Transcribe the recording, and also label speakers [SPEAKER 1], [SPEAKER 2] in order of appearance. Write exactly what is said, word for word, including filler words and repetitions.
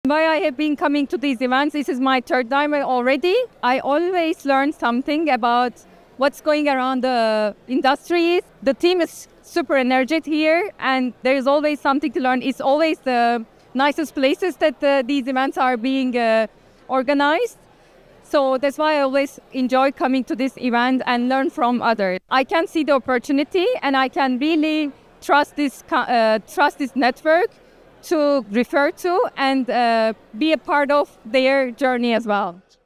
[SPEAKER 1] Why I have been coming to these events, this is my third time already. I always learn something about what's going around the industries. The team is super energetic here, and there is always something to learn. It's always the nicest places that uh, these events are being uh, organized. So that's why I always enjoy coming to this event and learn from others. I can see the opportunity, and I can really trust this uh, trust this network to refer to and uh, be a part of their journey as well.